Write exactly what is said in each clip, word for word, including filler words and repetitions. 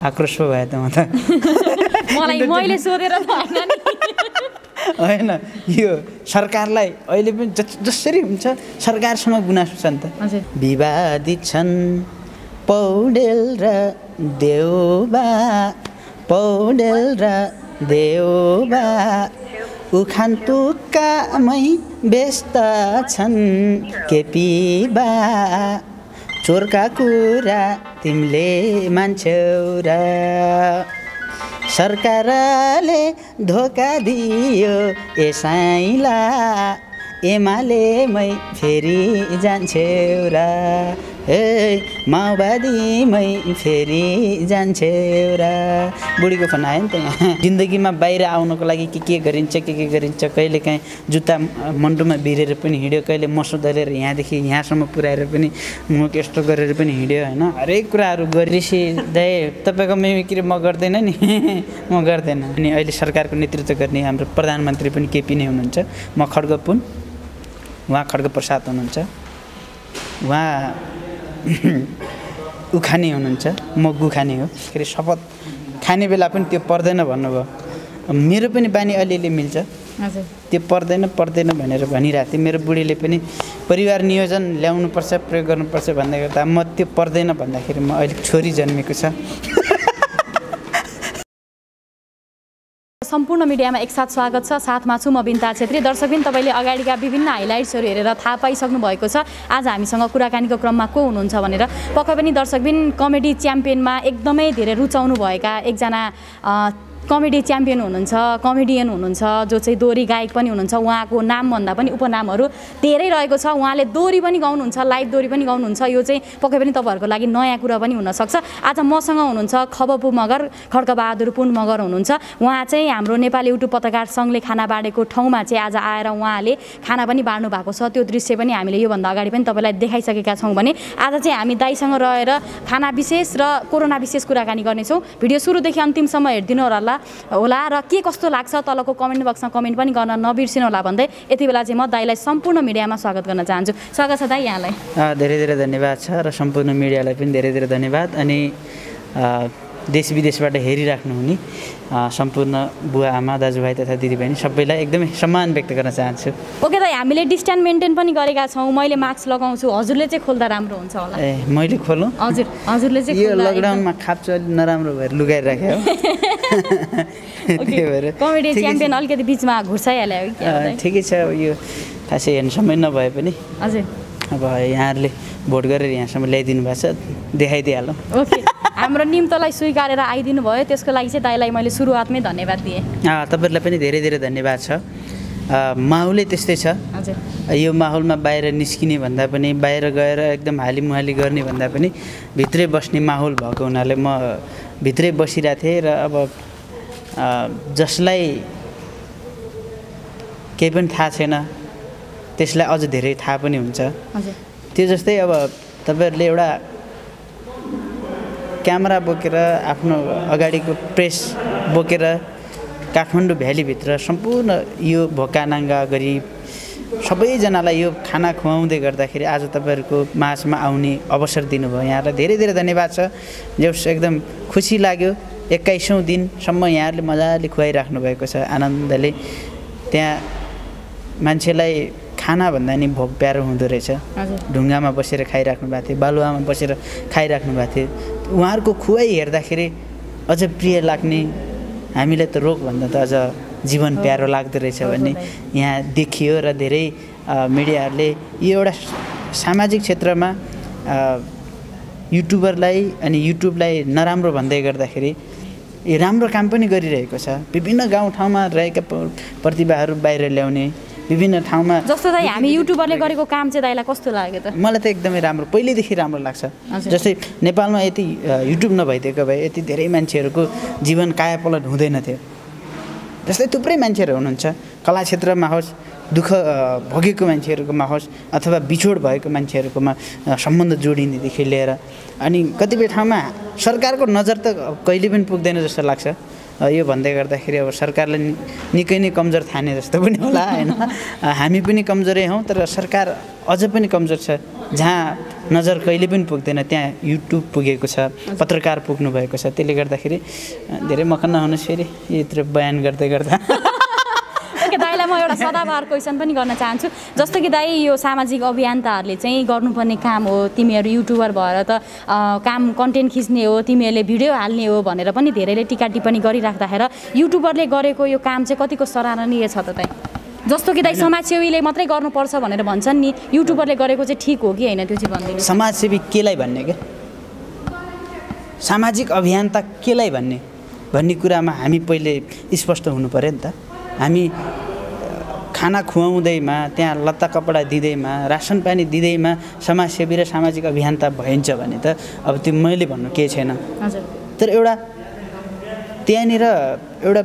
आक्रोश पो भयो त म त मलाई मैले सोधेर भएन नि होइन यो सरकारलाई अहिले पनि जसरी हुन्छ सरकारसँग गुनासो छ नि त विवादित छन् पौडेल र देउबा पौडेल र देउबा उखान तुक्कामै व्यस्त छन् केपी बा चोरका कुरा तिमीले मान्छौ र सरकारले धोका दियो एसाइला एमालेमै फेरि जान्छौ र ए माओवादीमै फेरि जान्छौ र बुढीको फोन आयो नि त यहाँ जिन्दगीमा बाहिर आउनको लागि के के गरिन्छ के के गरिन्छ कहिले काहीँ जुत्ता मन्टुमा भिरेर पनि हिँड्यो कहिले मसो दलेर यहाँदेखि यहाँसम्म पुऱ्याएर पनि मुख यस्तो गरेर पनि हिँड्यो होइन हरेक कुराहरू गरिसी दाइ तपाईँको मिमिक्री म गर्दैन नि म गर्दैन अनि अहिले सरकारको नेतृत्व गर्ने हाम्रो प्रधानमन्त्री पनि केपी नै हुनुहुन्छ म खड्ग पुन उहाँ खड्ग प्रसाद हुनुहुन्छ उहाँ उखाने हुनुहुन्छ म गुखाने हो के अरे शपथ खाने बेला पनि त्यो पर्दैन भन्नुभयो मेरो पनि बानी अलिअलि मिल्छ त्यो पर्दैन पर्दैन भनेर भनिरहेको थिएँ मेरो बुढीले पनि परिवार नियोजन ल्याउनुपर्छ प्रयोग गर्नुपर्छ भन्दै गर्दा म त्यो पर्दैन भन्दाखेरि म अहिले छोरी जन्मेको छ सम्पूर्ण मिडियामा एकसाथ स्वागत छ साथमा छु म बिन्ता छेत्री दर्शकबिन तपाईँले अगाडिका विभिन्न हाइलाइट्सहरू हेरेर थाहा पाइसक्नु भएको छ आज हामीसँग कुराकानीको क्रममा को हुनुहुन्छ भनेर पक्कै पनि दर्शकबिन कमेडी च्याम्पियनमा एकदमै धेरै रुचाउनु भएका एकजना कमेडी च्याम्पियन हुनुहुन्छ कमेडियन हुनुहुन्छ जो चाहिँ दोहोरी गायक पनि हुनुहुन्छ उहाँको नामभन्दा पनि उपनामहरू धेरै रहेको छ उहाँले दोहोरी पनि गाउनुहुन्छ लाइभ दोहोरी पनि गाउनुहुन्छ यो चाहिँ पक्कै पनि तपाईँहरूको लागि नयाँ कुरा पनि हुनसक्छ आज मसँग हुनुहुन्छ खबपु मगर खड्गबहादुर पुन मगर हुनुहुन्छ उहाँ चाहिँ हाम्रो नेपाली युट्युब पत्रकार सङ्घले खाना बाँडेको ठाउँमा चाहिँ आज आएर उहाँले खाना पनि बाँड्नु भएको छ त्यो दृश्य पनि हामीले योभन्दा अगाडि पनि तपाईँलाई देखाइसकेका छौँ भने आज चाहिँ हामी दाइसँग रहेर खाना विशेष र कोरोना विशेष कुराकानी गर्नेछौँ भिडियो सुरुदेखि अन्तिमसम्म हेरिदिनु होला होला र के कस्तो लाग्छ तलको कमेन्ट बक्समा कमेन्ट पनि गर्न नबिर्सिनु होला भन्दै यति बेला चाहिँ म दाइलाई सम्पूर्ण मिडियामा स्वागत गर्न चाहन्छु स्वागत छ दाइ यहाँलाई धेरै धेरै धन्यवाद छ र सम्पूर्ण मिडियालाई पनि धेरै धेरै धन्यवाद अनि देश विदेशबाट हेरिराख्नु हुने सम्पूर्ण बुवा आमा दाजुभाइ तथा दिदीबहिनी सबैलाई एकदमै सम्मान व्यक्त गर्न चाहन्छु ओके दाइ हामीले डिस्टेन्स मेन्टेन पनि गरेका छौँ मैले मास्क लगाउँछु हजुरले चाहिँ खोल्दा राम्रो हुन्छ होला ए मैले खोलौँ हजुर हजुरले चाहिँ यो लकडाउनमा खाप्चो अलि नराम्रो भएर लुगाइराख्यो त्यही भएर कमेडी च्याम्पियन अलिकति बिचमा घुर्साइहाल्यो ठिकै छ यो खासै हेर्नु समय नभए पनि हजुर अब यहाँहरूले भोट गरेर यहाँसम्म ल्याइदिनु भएको छ देखाइदिइहालौँ ओके हाम्रो निम्तलाई स्वीकारेर आइदिनु भयो त्यसको लागि चाहिँ दाइलाई मैले सुरुवातमै धन्यवाद दिएँ तपाईँहरूलाई पनि धेरै धेरै धन्यवाद छ माहौलै त्यस्तै छ यो माहौलमा बाहिर निस्किने भन्दा पनि बाहिर गएर एकदम हालिमुहाली गर्ने भन्दा पनि भित्रै बस्ने माहौल भएको हुनाले म भित्रै बसिरहेको थिएँ र अब जसलाई केही पनि थाहा छैन त्यसलाई अझ धेरै थाहा पनि हुन्छ त्यो जस्तै अब तपाईँहरूले एउटा क्यामेरा बोकेर आफ्नो अगाडिको प्रेस बोकेर काठमाडौँ भ्यालीभित्र सम्पूर्ण यो भोकानाङ्गा गरिब सबैजनालाई यो खाना खुवाउँदै गर्दाखेरि आज तपाईँहरूको माझमा आउने अवसर दिनुभयो यहाँलाई धेरै धेरै धन्यवाद छ जस एकदम खुसी लाग्यो एक्काइसौँ दिनसम्म यहाँहरूले मजाले खुवाइराख्नु भएको छ आनन्दले त्यहाँ मान्छेलाई खाना भन्दा नि भोक प्यारो हुँदो रहेछ ढुङ्गामा बसेर खाइराख्नु भएको थियो बालुवामा बसेर खाइराख्नु भएको थियो उहाँहरूको खुवाइ हेर्दाखेरि अझ प्रिय लाग्ने हामीलाई त रोगभन्दा त अझ जीवन प्यारो लाग्दो रहेछ भन्ने यहाँ देखियो र धेरै मिडियाहरूले यो एउटा सामाजिक क्षेत्रमा युट्युबरलाई अनि युट्युबलाई नराम्रो भन्दै गर्दाखेरि यो राम्रो काम पनि गरिरहेको छ विभिन्न गाउँठाउँमा रहेका प्रतिभाहरू बाहिर ल्याउने विभिन्न ठाउँमा जस्तो दाइ हामी युट्युबरले गरेको काम चाहिँ दाइलाई कस्तो लाग्यो त मलाई त एकदमै राम्रो पहिल्यैदेखि राम्रो लाग्छ जस्तै नेपालमा यति युट्युब नभइदिएको भए यति धेरै मान्छेहरूको जीवन कायापलट हुँदैन थियो जस्तै थुप्रै मान्छेहरू हुनुहुन्छ कला क्षेत्रमा होस् दुःख भोगेको मान्छेहरूकोमा होस् अथवा बिछोड भएको मान्छेहरूकोमा सम्बन्ध जोडिनेदेखि लिएर अनि कतिपय ठाउँमा सरकारको नजर त कहिले पनि पुग्दैन जस्तो लाग्छ यो भन्दै गर्दाखेरि अब सरकारले निकै नै कमजोर ठाने जस्तो पनि होला हैन हामी पनि कमजोरै हौं तर सरकार अझ पनि कमजोर छ जहाँ नजर कहिले पनि पुग्दैन त्यहाँ युट्युब पुगेको छ, पत्रकार पुग्नु भएको छ। त्यसले गर्दाखेरि धेरै मखन्न हुनुहोस् फेरि यत्रो बयान गर्दै गर्दा। ओके दाइलाई म एउटा सदाबहार क्वेसन पनि गर्न चाहन्छु। जस्तो कि दाइ यो सामाजिक अभियन्ताहरूले चाहिँ गर्नुपर्ने काम हो, तिमीहरू युट्युबर भएर त काम कन्टेन्ट खिच्ने हो, तिमीहरूले भिडियो हाल्ने हो भनेर पनि धेरैले टिका टिप्पणी गरिराख्दाखेरि युट्युबरले गरेको यो काम चाहिँ कतिको सराहनीय छ त दाइ? जस्तो कि दाइ समाजसेवीले मात्रै गर्नुपर्छ भनेर भन्छन् नि, युट्युबरले गरेको चाहिँ ठिक हो कि होइन त्यो चाहिँ भनिदिनु। समाजसेवी केलाई भन्ने क्या, सामाजिक अभियन्ता केलाई भन्ने भन्ने कुरामा हामी पहिले स्पष्ट हुनु पर्यो नि त। हामी खाना खुवाउँदैमा, त्यहाँ लत्ता कपडा दिँदैमा, रासन पानी दिँदैमा समाजसेवी र सामाजिक अभियन्ता भइन्छ भने त अब त्यो मैले भन्नु केही छैन। तर एउटा त्यहाँनिर एउटा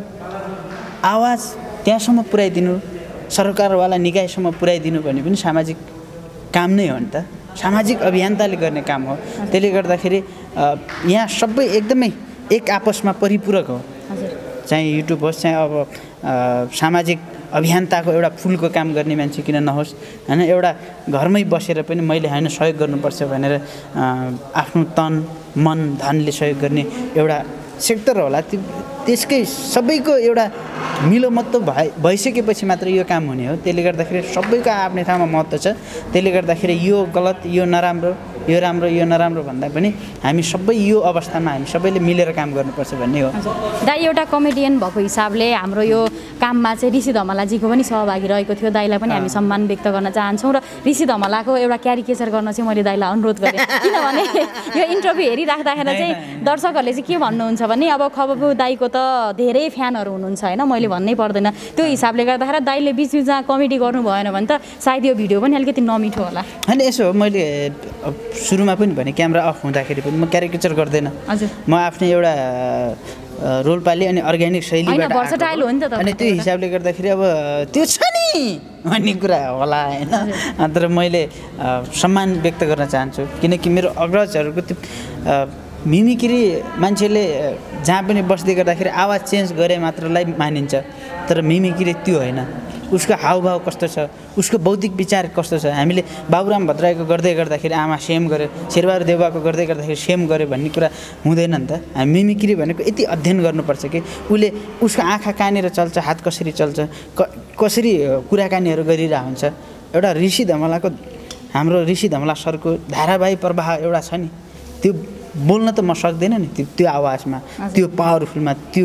आवाज त्यहाँसम्म पुर्याइदिनु, सरकारवाला निकायसम्म पुर्याइदिनु भने पनि सामाजिक काम नै हो नि त, सामाजिक अभियन्ताले गर्ने काम हो। त्यसले गर्दाखेरि यहाँ सबै एकदमै एक आपसमा परिपूरक हो, चाहे युट्युब होस् चाहे अब सामाजिक अभियन्ताको एउटा फुलको काम गर्ने मान्छे किन नहोस् होइन। एउटा घरमै बसेर पनि मैले होइन सहयोग गर्नुपर्छ भनेर आफ्नो तन मन धनले सहयोग गर्ने एउटा सेक्टर होला, त्यो त्यसकै सबैको एउटा मिलोमत्तो भए भइसकेपछि मात्र यो काम हुने हो। त्यसले गर्दाखेरि सबैको आफ्नै ठाउँमा महत्त्व छ। त्यसले गर्दाखेरि यो गलत, यो नराम्रो, यो राम्रो, यो नराम्रो भन्दा पनि हामी सबै यो अवस्थामा हामी सबैले मिलेर काम गर्नुपर्छ भन्ने हो। दाइ एउटा कमेडियन भएको हिसाबले हाम्रो यो काममा चाहिँ ऋषि धमलाजीको पनि सहभागी रहेको थियो। दाइलाई पनि हामी सम्मान व्यक्त गर्न चाहन्छौँ र ऋषि धमलाको एउटा क्यारिकेचर गर्न चाहिँ मैले दाइलाई अनुरोध गरेँ, किनभने यो इन्टरभ्यू हेरिराख्दाखेरि चाहिँ दर्शकहरूले चाहिँ के भन्नुहुन्छ भने अब खबबु दाइको त धेरै फ्यानहरू हुनुहुन्छ होइन, मैले भन्नै पर्दैन। त्यो हिसाबले गर्दाखेरि दाइले बिच बिचमा कमेडी गर्नु भएन भने त सायद यो भिडियो पनि अलिकति नमिठो होला। होइन यसो हो, मैले सुरुमा पनि भने क्यामेरा अफ हुँदाखेरि पनि म क्यारिकेचर गर्दैन। म आफ्नै एउटा रोलपाली अनि अर्ग्यानिक शैलीबाट भर्सटाइल हो नि त। अनि त्यो हिसाबले गर्दाखेरि अब त्यो छ नि भन्ने कुरा होला होइन। तर मैले सम्मान व्यक्त गर्न चाहन्छु, किनकि मेरो अग्रजहरूको त्यो मिमिक्री मान्छेले जहाँ पनि बस्दै गर्दाखेरि आवाज चेन्ज गरे मात्रलाई मानिन्छ, तर मिमिक्री त्यो होइन। उसको हावभाव कस्तो छ, उसको बौद्धिक विचार कस्तो छ। हामीले बाबुराम भट्टराईको गर्दै गर्दाखेरि आमा सेम गऱ्यो, शेरबहादुर देउवाको गर्दै गर्दाखेरि सेम गऱ्यो भन्ने कुरा हुँदैन नि त। हामी मिमिक्री भनेको यति अध्ययन गर्नुपर्छ कि उसले उसको आँखा कहाँनिर चल्छ, हात कसरी चल्छ, क कसरी कुराकानीहरू गरिरहेको हुन्छ। एउटा ऋषि धमलाको, हाम्रो ऋषि धमला सरको धारावाहिक प्रवाह एउटा छ नि, त्यो बोल्न त म सक्दैन नि त्यो त्यो आवाजमा, त्यो पावरफुलमा, त्यो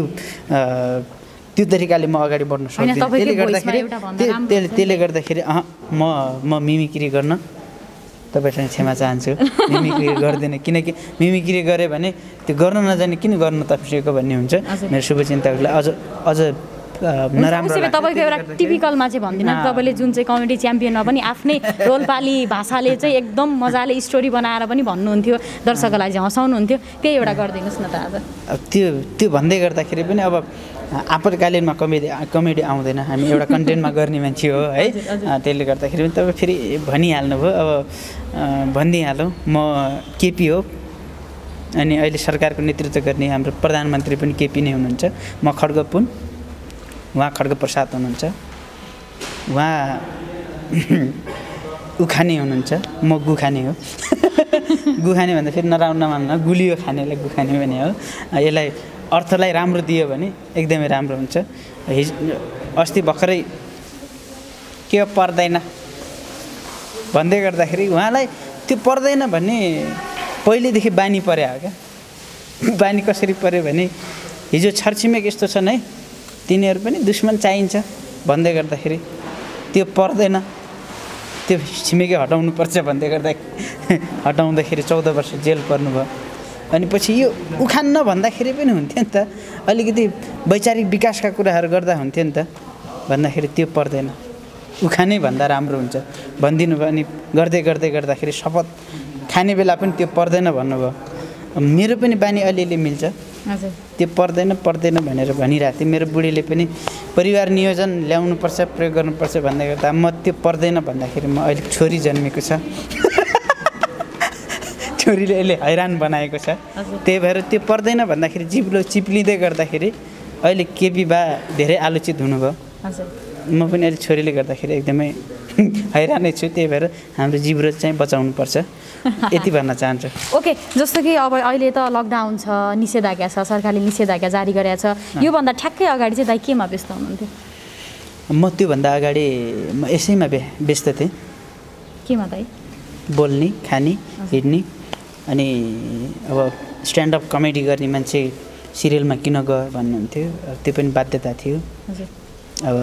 त्यो तरिकाले म अगाडि बढ्न सक्दिनँ। त्यसले गर्दाखेरि त्यसले त्यसले गर्दाखेरि अह म म मिमिक्री गर्न तपाईँसँग क्षमा चाहन्छु, मिमिक्री गर्दैन। किनकि मिमिक्री गऱ्यो भने त्यो गर्न नजाने किन गर्नु तर्सिएको भन्ने हुन्छ। मेरो शुभचिन्तकलाई अझ अझ नराम्रो तपाईँको एउटा टिपिकलमा चाहिँ भन्दिनँ, तपाईँले जुन चाहिँ कमेडी च्याम्पियनमा पनि आफ्नै रोलपाली भाषाले चाहिँ एकदम मजाले स्टोरी बनाएर पनि भन्नुहुन्थ्यो, दर्शकलाई चाहिँ हँसाउनुहुन्थ्यो, त्यही एउटा गरिदिनुहोस् न त आज। त्यो त्यो भन्दै गर्दाखेरि पनि अब आपतकालीनमा कमेडी कमेडी आउँदैन, हामी एउटा कन्टेन्टमा गर्ने मान्छे हो है। त्यसले गर्दाखेरि पनि तपाईँ फेरि भनिहाल्नुभयो, अब भनिदिइहालौँ। म केपी हो अनि अहिले सरकारको नेतृत्व गर्ने हाम्रो प्रधानमन्त्री पनि केपी नै हुनुहुन्छ। म खड्ग पुन, उहाँ खड्ग प्रसाद हुनुहुन्छ, उहाँ उखाने हुनुहुन्छ, म गुखाने हो। गुखाने भन्दा फेरि नराम्रो नमान्न, गुलियो खानेलाई गुखाने भने हो। यसलाई अर्थलाई राम्रो दियो भने एकदमै राम्रो हुन्छ। हिज अस्ति भर्खरै के पर्दैन भन्दै गर्दाखेरि उहाँलाई त्यो पर्दैन भन्ने पहिलेदेखि बानी परे हो क्या। बानी कसरी पऱ्यो भने हिजो छरछिमेक यस्तो छन् है, तिनीहरू पनि दुश्मन चाहिन्छ भन्दै गर्दाखेरि त्यो पर्दैन, त्यो छिमेकी हटाउनुपर्छ भन्दै गर्दा हटाउँदाखेरि चौध वर्ष जेल पर्नुभयो। अनि पछि यो उखान नभन्दाखेरि पनि हुन्थ्यो नि त, अलिकति वैचारिक विकासका कुराहरू गर्दा हुन्थ्यो नि त, भन्दाखेरि त्यो पर्दैन, उखानै भन्दा राम्रो हुन्छ भनिदिनु भयो। अनि गर्दै गर्दै गर्दाखेरि शपथ खाने बेला पनि त्यो पर्दैन भन्नुभयो। मेरो पनि बानी अलिअलि मिल्छ, त्यो पर्दैन पर्दैन भनेर भनिरहेको थिएँ। मेरो बुढीले पनि परिवार नियोजन ल्याउनुपर्छ, प्रयोग गर्नुपर्छ भन्दै गर्दा म त्यो पर्दैन भन्दाखेरि म अहिले छोरी जन्मेको छ, छोरीले अहिले हैरान बनाएको छ। त्यही भएर त्यो पर्दैन भन्दाखेरि जिब्लो चिप्लिँदै गर्दाखेरि अहिले केपी बा धेरै आलोचित हुनुभयो। म पनि अहिले छोरीले गर्दाखेरि एकदमै हैरानै छु। त्यही भएर हाम्रो जिब्रो चाहिँ बचाउनुपर्छ यति भन्न चाहन्छु। ओके, जस्तो कि अब अहिले त लकडाउन छ, निषेधाज्ञा छ, सरकारले निषेधाज्ञा जारी गरेको छ। योभन्दा ठ्याक्कै अगाडि चाहिँ दाइ केमा व्यस्त हुनुहुन्थ्यो? म त्योभन्दा अगाडि म यसैमा व्यस्त थिएँ। केमा दाइ? बोल्ने, खाने, हिँड्ने। अनि अब स्ट्यान्डअप कमेडी गर्ने मान्छे सिरियलमा किन गयो भन्नुहुन्थ्यो, त्यो पनि बाध्यता थियो। अब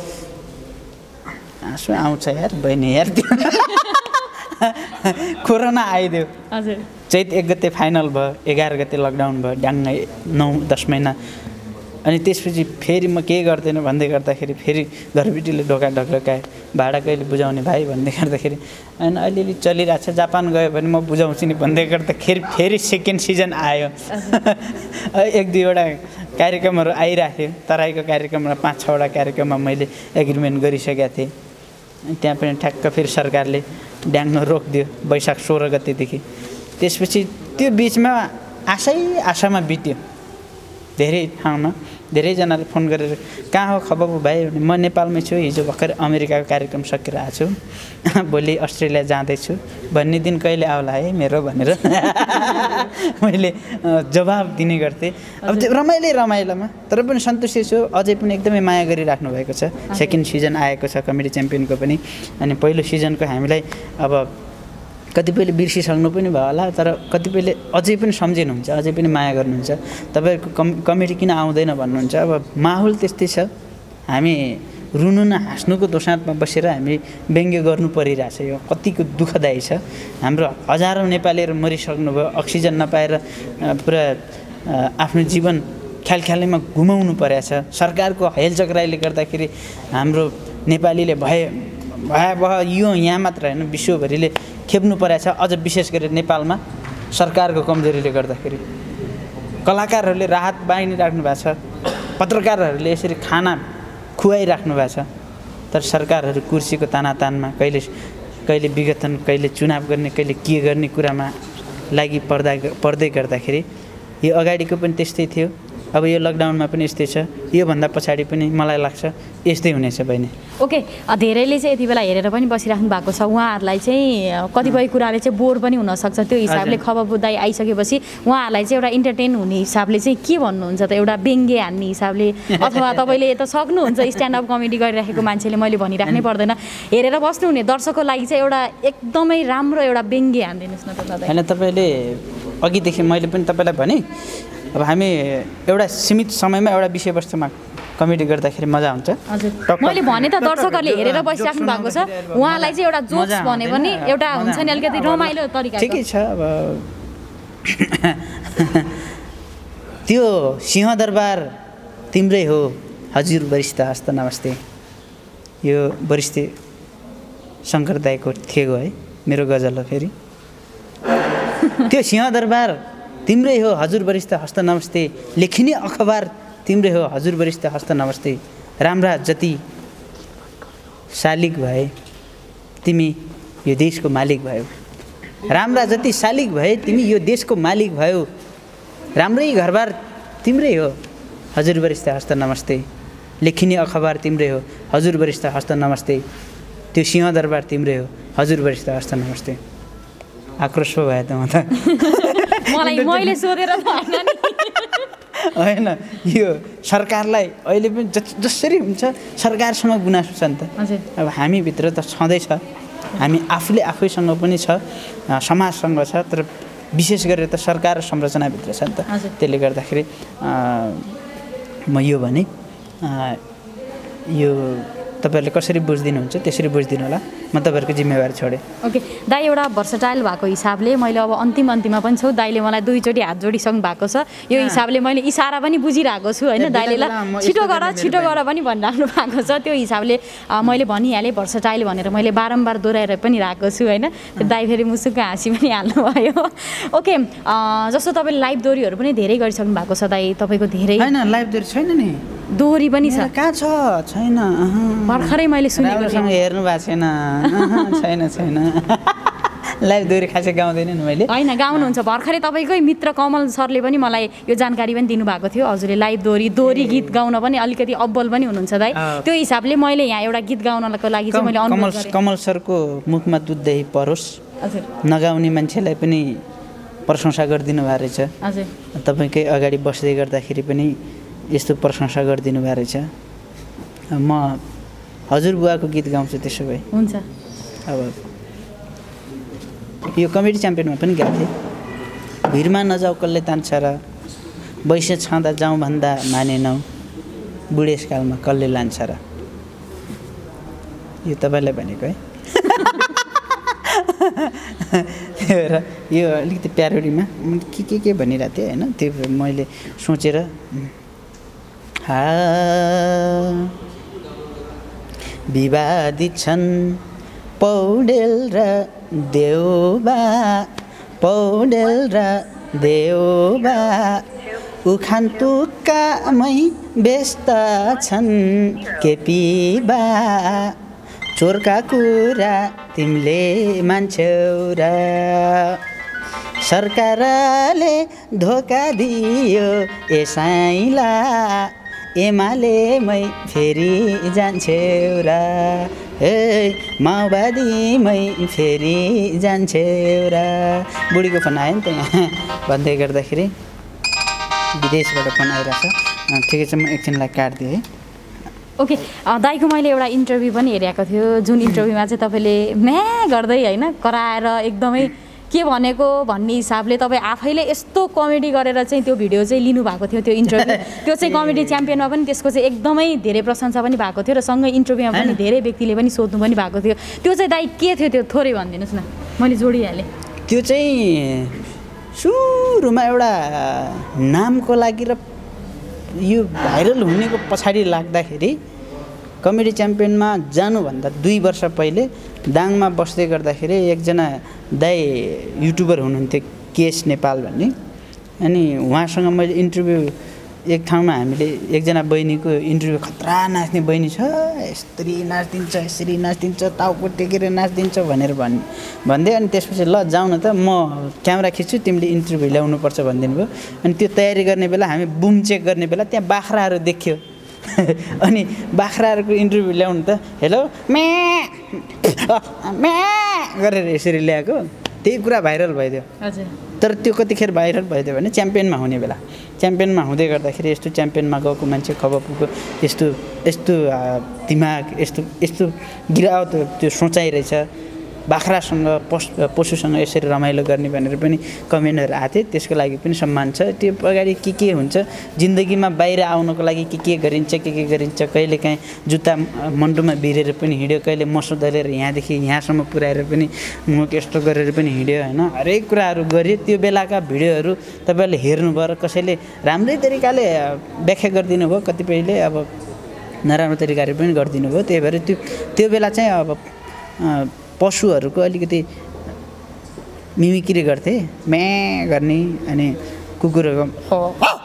आँसु आउँछ यार बहिनी यार, त्यो कोरोना आइदियो। हजुर, चैत एक गते फाइनल भयो, एघार गते लकडाउन भयो, ड्याङ्गै नौ दस महिना। अनि त्यसपछि फेरि म केही गर्दैन भन्दै गर्दाखेरि फेरि घरबेटीले ढोका ढकढकाए, भाडा कहिले बुझाउने भाइ भन्दै गर्दाखेरि अनि अलिअलि चलिरहेको छ। जापान गयो भने म बुझाउँछु नि भन्दै गर्दाखेरि फेरि सेकेन्ड सिजन आयो। एक दुईवटा कार्यक्रमहरू आइरहेको थियो। तराईको कार्यक्रममा पाँच छवटा कार्यक्रममा मैले एग्रिमेन्ट गरिसकेका थिएँ। त्यहाँ पनि ठ्याक्क फेरि सरकारले ड्याङ्ग रोकिदियो वैशाख सोह्र गतेदेखि। त्यसपछि त्यो बिचमा आशै आशामा बित्यो। धेरै ठाउँमा धेरैजनाले फोन गरेर कहाँ हो खबर भाइ? म नेपालमै छु, हिजो भर्खर अमेरिकाको कार्यक्रम सकेर आएको छु, भोलि अस्ट्रेलिया जाँदैछु भन्ने दिन कहिले आउला है मेरो भनेर मैले जवाब दिने गर्थेँ। अब त्यो रमाइलो रमाइलोमा तर पनि सन्तुष्टि छु। अझै पनि एकदमै माया गरिराख्नु भएको छ। सेकेन्ड सिजन आएको छ कमेडी च्याम्पियनको पनि। अनि पहिलो सिजनको हामीलाई अब कतिपयले बिर्सिसक्नु पनि भयो होला, तर कतिपयले अझै पनि सम्झिनुहुन्छ, अझै पनि माया गर्नुहुन्छ। तपाईँहरूको कम कमेडी किन आउँदैन भन्नुहुन्छ। अब माहौल त्यस्तै छ। हामी रुनु न हाँस्नुको दोसाँधमा बसेर हामी व्यङ्ग्य गर्नु परिरहेछ। यो कतिको दुःखदायी छ। हाम्रो हजारौँ नेपालीहरू मरिसक्नु भयो, अक्सिजन नपाएर पुरा आफ्नो जीवन ख्यालख्यालैमा घुमाउनु परेको छ। सरकारको हेलचक्राइले गर्दाखेरि हाम्रो नेपालीले भए भयावह यो यहाँ मात्र होइन विश्वभरिले खेप्नु परेको छ। अझ विशेष गरी नेपालमा सरकारको कमजोरीले गर्दाखेरि कलाकारहरूले राहत बाँडिराख्नु भएको छ, पत्रकारहरूले यसरी खाना खुवाइराख्नु भएको छ। तर सरकारहरू कुर्सीको तानातानमा कहिले कहिले विघटन, कहिले चुनाव गर्ने, कहिले के गर्ने कुरामा लागि पर्दा पर्दै गर्दाखेरि यो अगाडिको पनि त्यस्तै थियो। अब यो लकडाउनमा पनि यस्तै छ। योभन्दा पछाडि पनि मलाई लाग्छ यस्तै हुनेछ बहिनी। ओके, धेरैले चाहिँ यति बेला हेरेर पनि बसिराख्नु भएको छ। उहाँहरूलाई चाहिँ कतिपय कुराले चाहिँ बोर पनि हुनसक्छ। त्यो हिसाबले खबर बुझ्दै आइसकेपछि उहाँहरूलाई चाहिँ एउटा इन्टरटेन हुने हिसाबले चाहिँ के भन्नुहुन्छ त? एउटा व्यङ्ग्य हान्ने हिसाबले, अथवा तपाईँले त सक्नुहुन्छ स्ट्यान्डअप कमेडी गरिराखेको मान्छेले, मैले भनिराख्नै पर्दैन, हेरेर बस्नुहुने दर्शकको लागि चाहिँ एउटा एकदमै राम्रो एउटा व्यङ्ग्य हानिदिनुहोस् न त दादा। होइन, तपाईँले अघिदेखि मैले पनि तपाईँलाई भने अब हामी एउटा सीमित समयमा एउटा विषयवस्तुमा कमेडी गर्दाखेरि मजा हुन्छ। हजुर, मैले भने त दर्शकहरूले हेरेर बसिराख्नु भएको छ। उहाँलाई चाहिँ एउटा जोक्स भने पनि एउटा हुन्छ नि अलिकति रमाइलो तरिका। ठिकै छ। अब त्यो सिंहदरबार तिम्रै हो हजुर वरिष्ठ हस्त नमस्ते, यो वरिष्ठ शङ्कर दाइको थिएको है मेरो गजल हो। फेरि त्यो सिंहदरबार तिम्रै हो हजुर वरिष्ठ हस्त नमस्ते, लेखिने अखबार तिम्रै हो हजुर वरिष्ठ हस्त नमस्ते, राम्रा जति शालिक भए तिमी यो देशको मालिक भयो, राम्रा जति शालिक भए तिमी यो देशको मालिक भयो, राम्रै घरबार तिम्रै हो हजुर वरिष्ठ हस्त नमस्ते, लेखिने अखबार तिम्रै हो हजुर वरिष्ठ हस्त नमस्ते, त्यो सिंहदरबार तिम्रै हो हजुर वरिष्ठ हस्त नमस्ते। आक्रोश पो भयो त म त मलाई मैले सोधेर त होइन नि। होइन, यो सरकारलाई अहिले पनि जसरी हुन्छ सरकारसँग गुनासो छ नि त। अब हामीभित्र त छँदैछ, हामी आफूले आफैसँग पनि छ, समाजसँग छ, तर विशेष गरेर त सरकार र संरचनाभित्र छ नि त। त्यसले गर्दाखेरि म यो भने यो तपाईँहरूले कसरी बुझिदिनुहुन्छ त्यसरी बुझिदिनु होला, म तपाईँहरूको जिम्मेवारी छोडेँ। ओके दाइ, एउटा भर्सटाइल भएको हिसाबले मैले अब अन्तिम अन्तिममा पनि छु, दाइले मलाई दुईचोटि हात जोडिसक्नु भएको छ, यो हिसाबले मैले इसारा पनि बुझिरहेको छु होइन दाइले, ल छिटो गर छिटो गर पनि भनिराख्नु भएको छ। त्यो हिसाबले मैले भनिहालेँ भर्सटाइल भनेर, मैले बारम्बार दोहोऱ्याएर पनि राखेको छु होइन। दाइ फेरि मुसुक्क हाँसी पनि हाल्नुभयो। ओके, जस्तो तपाईँले लाइभ दोहोरीहरू पनि धेरै गरिसक्नु भएको छ दाइ, तपाईँको धेरै। होइन, लाइभ दोहोरी छैन नि, दोहोरी पनि छ। कहाँ छ? छैन, भर्खरै मैले सुनेको हेर्नु भएको छैन। छैन छैन लाइभ दोहोरी खासै गाउँदैन नि मैले होइन गाउनुहुन्छ भर्खरै तपाईँकै मित्र कमल सरले पनि मलाई यो जानकारी पनि दिनुभएको थियो हजुरले लाइभ दोहोरी दोहोरी गीत गाउन पनि अलिकति अब्बल पनि हुनुहुन्छ दाइ त्यो हिसाबले मैले यहाँ एउटा गीत गाउनको लागि चाहिँ मैले कमल कमल सरको मुखमा दुध दही परोस् हजुर नगाउने मान्छेलाई पनि प्रशंसा गरिदिनु भएको रहेछ हजुर तपाईँकै अगाडि बस्दै गर्दाखेरि पनि यस्तो प्रशंसा गरिदिनु भएको रहेछ म हजुरबुवाको गीत गाउँछु त्यसो भए हुन्छ अब यो कमेडी च्याम्पियनमा पनि गएको थिएँ भिरमा नजाऊ कसले तान्छ र वैसे छँदा जाउँ भन्दा मानेनौ बुढेसकालमा कसले लान्छ र यो तपाईँलाई भनेको है त्यही भएर यो अलिकति प्यारोडीमा के के के भनिरहेको थिएँ होइन त्यो मैले सोचेर हा विवादित छन् पौडेल र देउबा पौडेल र देउबा उखान तुक्कामै व्यस्त छन् केपी बा चोरका कुरा तिमीले मान्छौ र सरकारले धोका दियो एसाइला एमालेमै फेरि जान्छौ र हे माओवादीमै फेरि जान्छौ र बुढीको फोन आयो नि त यहाँ भन्दै गर्दाखेरि विदेशबाट फोन आइरहेछ ठिकै छ म एकछिनलाई काट्दिएँ है ओके दाइको मैले एउटा इन्टरभ्यू पनि हेरेको थियो जुन इन्टरभ्यूमा चाहिँ तपाईँले म्या गर्दै होइन कराएर एकदमै के भनेको भन्ने हिसाबले तपाईँ आफैले यस्तो कमेडी गरेर चाहिँ त्यो भिडियो चाहिँ लिनुभएको थियो त्यो इन्टरभ्यू त्यो चाहिँ कमेडी च्याम्पियनमा पनि त्यसको चाहिँ एकदमै धेरै प्रशंसा पनि भएको थियो र सँगै इन्टरभ्यूमा पनि धेरै व्यक्तिले पनि सोध्नु पनि भएको थियो त्यो चाहिँ दाइ के थियो त्यो थोरै भनिदिनुहोस् न मैले जोडिहालेँ त्यो चाहिँ सुरुमा एउटा नामको लागि र यो भाइरल हुनेको पछाडि लाग्दाखेरि कमेडी च्याम्पियनमा जानुभन्दा दुई वर्ष पहिले दाङमा बस्दै गर्दाखेरि एकजना दाइ युट्युबर हुनुहुन्थ्यो केस नेपाल भन्ने अनि उहाँसँग मैले इन्टरभ्यू एक ठाउँमा हामीले एकजना बहिनीको इन्टरभ्यू खतरा नाच्ने बहिनी छ यस्तरी नाचिदिन्छ यसरी नाचिदिन्छ टाउको टेकेर नाचिदिन्छ भनेर भन् भन्दै अनि त्यसपछि ल जाउँ न त म क्यामेरा खिच्छु तिमीले इन्टरभ्यू ल्याउनुपर्छ भनिदिनु भयो अनि त्यो तयारी गर्ने बेला हामी बुम चेक गर्ने बेला त्यहाँ बाख्राहरू देख्यो अनि बाख्राहरूको इन्टरभ्यू ल्याउनु त हेलो म्या म्या गरेर यसरी ल्याएको त्यही कुरा भाइरल भइदियो हजुर तर त्यो कतिखेर भाइरल भइदियो भने च्याम्पियनमा हुने बेला च्याम्पियनमा हुँदै गर्दाखेरि यस्तो च्याम्पियनमा गएको मान्छे खबरपुको यस्तो यस्तो दिमाग यस्तो यस्तो गिरावत त्यो सोचाइ रहेछ बाख्रासँग पस पशुसँग यसरी रमाइलो गर्ने भनेर पनि कमेन्टहरू आएको थियो त्यसको लागि पनि सम्मान छ त्यो अगाडि के के हुन्छ जिन्दगीमा बाहिर आउनको लागि के के गरिन्छ के के गरिन्छ कहिले काहीँ जुत्ता मन्टुमा भिरेर पनि हिँड्यो कहिले मसो दलेर यहाँदेखि यहाँसम्म पुऱ्याएर पनि मुख यस्तो गरेर पनि हिँड्यो होइन हरेक कुराहरू गऱ्यो त्यो बेलाका भिडियोहरू तपाईँहरूले हेर्नुभयो र कसैले राम्रै तरिकाले व्याख्या गरिदिनु भयो कतिपयले अब नराम्रो तरिकाले पनि गरिदिनु भयो त्यही भएर त्यो त्यो बेला चाहिँ अब पशुहरूको अलिकति मिमिक्री गर्थे म्या गर्ने अनि कुकुरहरूको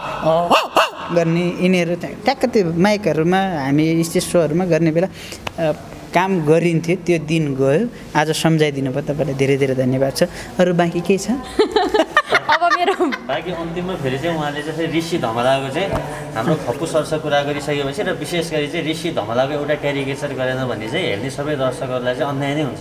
गर्ने यिनीहरू ट्याक्क त्यो माइकहरूमा हामी स्टेज सोहरूमा गर्ने बेला काम गरिन्थ्यो त्यो दिन गयो आज सम्झाइदिनु भयो तपाईँलाई धेरै धेरै धन्यवाद छ अरू बाँकी के छ अब मेरो बाँकी अन्तिममा फेरि चाहिँ उहाँले चाहिँ ऋषि धमलाको चाहिँ हाम्रो खप्पु सरसँग कुरा गरिसकेपछि र विशेष गरी चाहिँ ऋषि धमलाको एउटा क्यारिकेचर गरेन भने चाहिँ हेर्ने सबै दर्शकहरूलाई चाहिँ अन्याय नै हुन्छ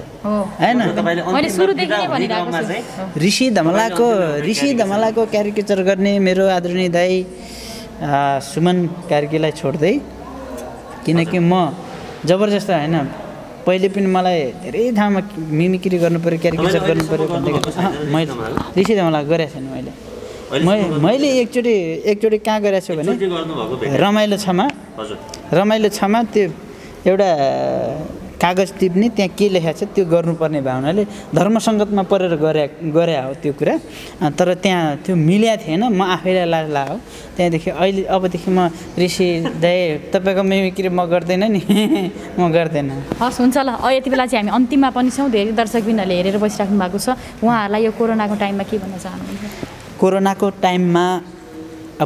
होइन ऋषि धमलाको ऋषि धमलाको क्यारिकेचर गर्ने मेरो आदरणीय दाइ सुमन कार्कीलाई छोड्दै किनकि म जबरजस्त होइन पहिले पनि मलाई धेरै ठाउँमा मिमिक्री गर्नु पऱ्यो क्यारिकेचर गर्नु पऱ्यो भन्दै मैले ऋषि धमला गरेको छैन मैले मैले मैले एकचोटि एकचोटि कहाँ गरेको छु भने रमाइलो छमा रमाइलो छमा त्यो एउटा कागज टिप्ने त्यहाँ के लेखेको छ त्यो गर्नुपर्ने भावनाले धर्मसङ्गतमा परेर गरे गरे हो त्यो कुरा तर त्यहाँ त्यो मिल्या थिएन म आफैलाई लाज लाग्यो त्यहाँदेखि अहिले अबदेखि म ऋषि दाइ तपाईँको मिमिक्री म गर्दैन नि म गर्दैन हस् हुन्छ ल यति बेला चाहिँ हामी अन्तिममा पनि छौँ धेरै दर्शकबिनहरूले हेरेर बसिराख्नु भएको छ उहाँहरूलाई यो कोरोनाको टाइममा के भन्न चाहनुहुन्छ कोरोनाको टाइममा अब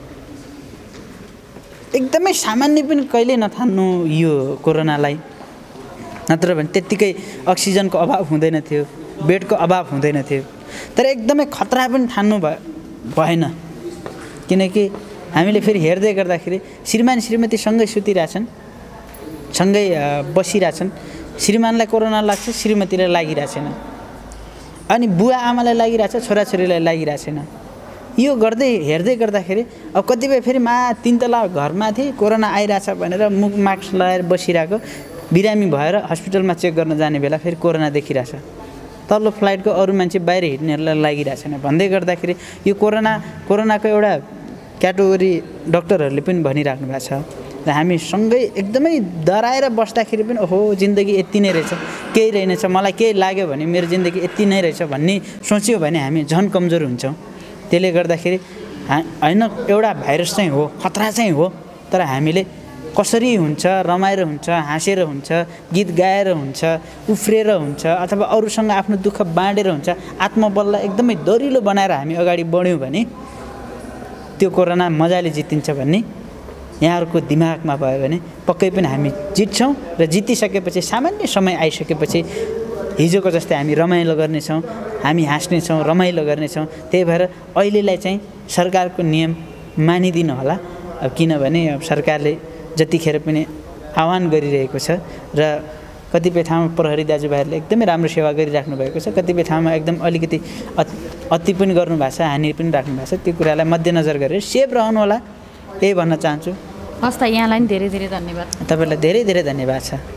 एकदमै सामान्य पनि कहिले नथान्नु यो कोरोनालाई नत्र भने त्यत्तिकै अक्सिजनको अभाव हुँदैन थियो बेडको अभाव हुँदैन थियो। तर एकदमै खतरा पनि ठान्नु भ भएन किनकि हामीले फेरि हेर्दै गर्दाखेरि श्रीमान श्रीमती सँगै सुतिरहेछन्, सँगै बसिरहेछन्। श्रीमानलाई कोरोना लाग्छ, श्रीमतीलाई लागिरहेको छैन, अनि बुवा आमालाई लागिरहेछ, छोराछोरीलाई लागिरहेको छैन। यो गर्दै हेर्दै गर्दाखेरि अब कतिपय फेरि मा तिन तला घरमा थिए कोरोना आइरहेछ भनेर मुख मास्क लगाएर बसिरहेको बिरामी भएर हस्पिटलमा चेक गर्न जाने बेला फेरि कोरोना देखिरहेछ। तल्लो फ्लाइटको अरू मान्छे बाहिर हिँड्नेहरूलाई लागिरहेको छैन भन्दै गर्दाखेरि यो कोरोना कोरोनाको एउटा क्याटेगोरी डक्टरहरूले पनि भनिराख्नु भएको छ र हामी सँगै एकदमै डराएर बस्दाखेरि पनि ओहो जिन्दगी यति नै रहेछ, केही रहेनछ, मलाई केही लाग्यो भने मेरो जिन्दगी यति नै रहेछ भन्ने सोच्यो भने हामी झन् कमजोर हुन्छौँ। त्यसले गर्दाखेरि होइन एउटा भाइरस चाहिँ हो, खतरा चाहिँ हो, तर हामीले कसरी हुन्छ, रमाएर हुन्छ, हाँसेर हुन्छ, गीत गाएर हुन्छ, उफ्रेर हुन्छ अथवा अरूसँग आफ्नो दुःख बाँडेर हुन्छ, आत्मबललाई एकदमै दरिलो बनाएर हामी अगाडि बढ्यौँ भने त्यो कोरोना मजाले जितिन्छ भन्ने यहाँहरूको दिमागमा भयो भने पक्कै पनि हामी जित्छौँ र जितिसकेपछि सामान्य समय आइसकेपछि हिजोको जस्तै हामी रमाइलो गर्नेछौँ, हामी हाँस्नेछौँ, रमाइलो गर्नेछौँ। त्यही भएर अहिलेलाई चाहिँ सरकारको नियम मानिदिनु होला, अब किनभने अब सरकारले जतिखेर पनि आह्वान गरिरहेको छ र कतिपय ठाउँमा प्रहरी दाजुभाइहरूले एकदमै राम्रो सेवा गरिराख्नु भएको छ, कतिपय ठाउँमा एकदम अलिकति अति पनि गर्नुभएको छ, हानि पनि राख्नु भएको छ। त्यो कुरालाई मध्यनजर गरेर सेफ रहनु होला, त्यही भन्न चाहन्छु। हस् त, यहाँलाई पनि धेरै धेरै धन्यवाद। तपाईँलाई धेरै धेरै धन्यवाद छ।